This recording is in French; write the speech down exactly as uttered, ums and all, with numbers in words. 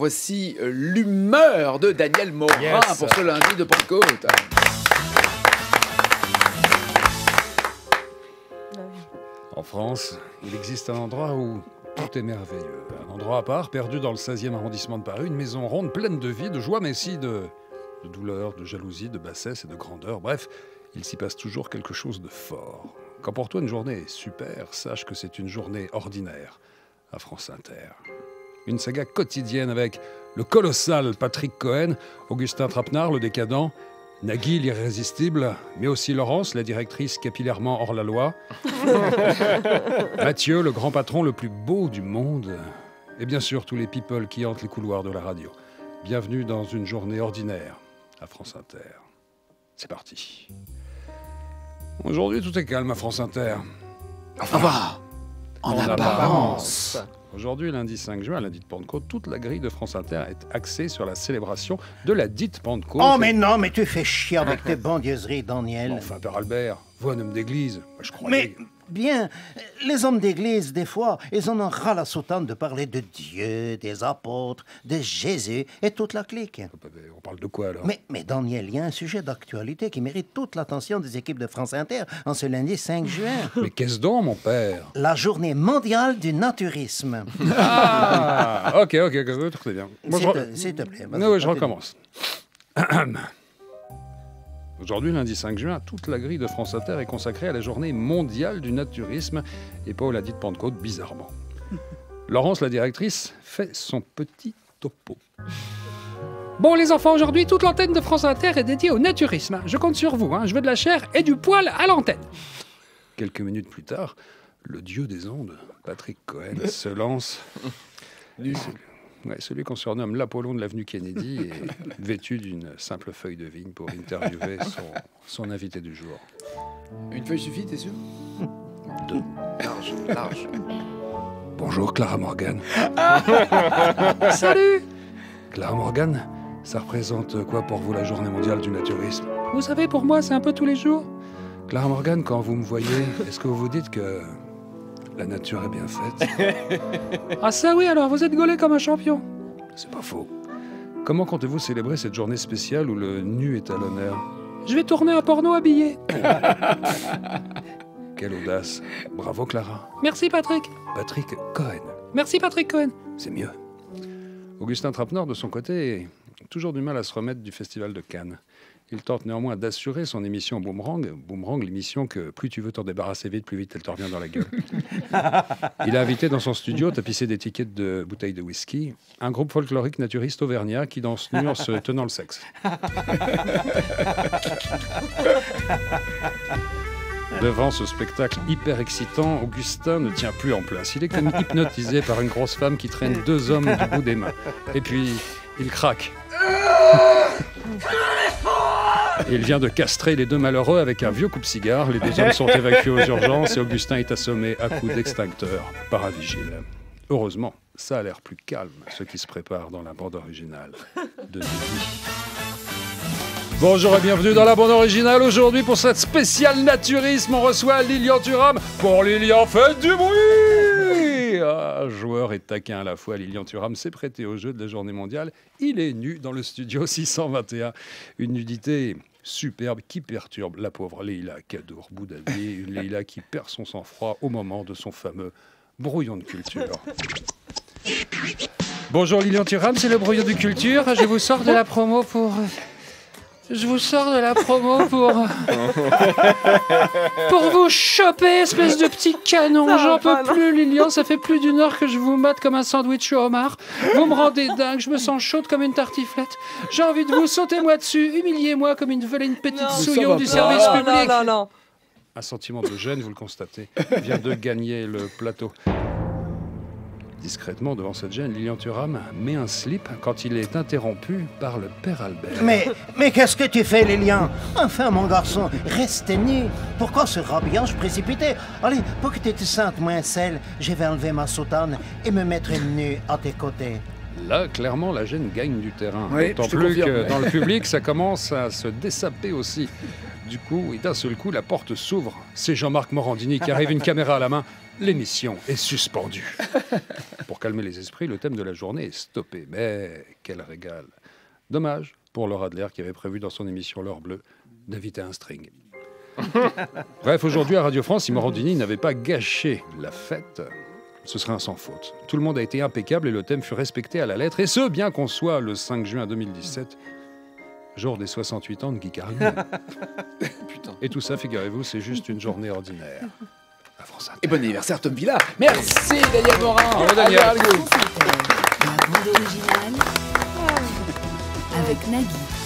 voici l'humeur de Daniel Morin yes. pour ce lundi de Pentecôte. En France, il existe un endroit où tout est merveilleux. Un endroit à part, perdu dans le seizième arrondissement de Paris, une maison ronde pleine de vie, de joie, mais aussi de, de douleur, de jalousie, de bassesse et de grandeur. Bref, il s'y passe toujours quelque chose de fort. Quand pour toi une journée est super, sache que c'est une journée ordinaire à France Inter. Une saga quotidienne avec le colossal Patrick Cohen, Augustin Trapenard, le décadent, Nagui, l'irrésistible, mais aussi Laurence, la directrice capillairement hors la loi, Mathieu, le grand patron le plus beau du monde, et bien sûr tous les people qui hantent les couloirs de la radio. Bienvenue dans une journée ordinaire à France Inter. C'est parti. Aujourd'hui, tout est calme à France Inter. Enfin, en, en apparence. Aujourd'hui, lundi cinq juin, lundi de Pentecôte, toute la grille de France Inter est axée sur la célébration de la dite Pentecôte. Oh, mais non, mais tu fais chier avec tes bandieuseries, Daniel. Enfin, Père Albert, vous, un homme d'église, je crois. Mais bien, les hommes d'église, des fois, ils en ont ras la soutane de parler de Dieu, des apôtres, de Jésus et toute la clique. On parle de quoi, alors? Mais, mais Daniel, il y a un sujet d'actualité qui mérite toute l'attention des équipes de France Inter en ce lundi cinq juin. Mais qu'est-ce donc, mon père? La journée mondiale du naturisme. Ah, ok, ok, ok, très bien. Bon, S'il te, te plaît. Non, je recommence. Aujourd'hui, lundi cinq juin, toute la grille de France Inter est consacrée à la journée mondiale du naturisme et pas au lundi de Pentecôte, bizarrement. Laurence, la directrice, fait son petit topo. Bon, les enfants, aujourd'hui, toute l'antenne de France Inter est dédiée au naturisme. Je compte sur vous, hein. Je veux de la chair et du poil à l'antenne. Quelques minutes plus tard, le dieu des ondes, Patrick Cohen, se lance... Lui, Ouais, celui qu'on surnomme l'Apollon de l'avenue Kennedy est vêtu d'une simple feuille de vigne pour interviewer son, son invité du jour. Une feuille suffit, t'es sûr? Deux. Large, large. Bonjour, Clara Morgan. Salut. Clara Morgan, ça représente quoi pour vous la journée mondiale du naturisme? Vous savez, pour moi, c'est un peu tous les jours. Clara Morgan, quand vous me voyez, est-ce que vous vous dites que... la nature est bien faite? Ah ça oui, alors vous êtes gaulé comme un champion. C'est pas faux. Comment comptez-vous célébrer cette journée spéciale où le nu est à l'honneur? Je vais tourner un porno habillé. Quelle audace. Bravo Clara. Merci Patrick. Patrick Cohen. Merci Patrick Cohen. C'est mieux. Augustin Trapenard, de son côté, a toujours du mal à se remettre du Festival de Cannes. Il tente néanmoins d'assurer son émission Boomerang. Boomerang, l'émission que plus tu veux t'en débarrasser vite, plus vite elle te revient dans la gueule. Il a invité dans son studio, tapissé d'étiquettes de bouteilles de whisky, un groupe folklorique naturiste auvergnat qui danse nu en se tenant le sexe. Devant ce spectacle hyper excitant, Augustin ne tient plus en place. Il est comme hypnotisé par une grosse femme qui traîne deux hommes du bout des mains. Et puis, il craque. Il vient de castrer les deux malheureux avec un vieux coupe-cigare. Les deux hommes sont évacués aux urgences et Augustin est assommé à coups d'extincteur par un vigile. Heureusement, ça a l'air plus calme, ce qui se prépare dans la bande originale de Nagui. Bonjour et bienvenue dans la bande originale. Aujourd'hui, pour cette spéciale naturisme, on reçoit Lilian Thuram. Pour Lilian, faites du bruit! Ah, joueur et taquin à la fois, Lilian Thuram s'est prêté au jeu de la journée mondiale. Il est nu dans le studio six cent vingt et un. Une nudité superbe qui perturbe la pauvre Leïla Kadour Boudavier. Une Leïla qui perd son sang-froid au moment de son fameux brouillon de culture. Bonjour Lilian Thuram, c'est le brouillon de culture. Je vous sors de la promo pour... Je vous sors de la promo pour... pour vous choper, espèce de petit canon. J'en peux plus, Lilian. Ça fait plus d'une heure que je vous mate comme un sandwich au homard. Vous me rendez dingue. Je me sens chaude comme une tartiflette. J'ai envie de vous sauter moi dessus. Humiliez-moi comme une vilaine petite souillon du service non, public. Non, non, non. Un sentiment de gêne, vous le constatez, vient de gagner le plateau. Discrètement, devant cette gêne, Lilian Thuram met un slip quand il est interrompu par le père Albert. Mais, mais qu'est-ce que tu fais, Lilian? Enfin, mon garçon, reste nu. Pourquoi ce rhabillage précipité? Allez, pour que tu te sentes moins seul, je vais enlever ma soutane et me mettre nu à tes côtés. Là, clairement, la gêne gagne du terrain. Oui, D'autant je te plus confirme. que dans le public, ça commence à se dessaper aussi. Du coup, et d'un seul coup, la porte s'ouvre. C'est Jean-Marc Morandini qui arrive, une caméra à la main. l'émission est suspendue. Pour calmer les esprits, le thème de la journée est stoppé. Mais quel régal. Dommage pour Laura Adler qui avait prévu dans son émission L'heure bleue d'inviter un string. Bref, aujourd'hui à Radio France, si Morandini n'avait pas gâché la fête, ce serait un sans faute. Tout le monde a été impeccable et le thème fut respecté à la lettre. Et ce, bien qu'on soit le cinq juin deux mille dix-sept, jour des soixante-huit ans de Guy Carignan. Putain. Et tout ça, figurez-vous, c'est juste une journée ordinaire. À France Inter. Et bon anniversaire Tom Villa. Merci Daniel Morin. Bravo, Daniel. À bientôt. La bande originale avec Nagui.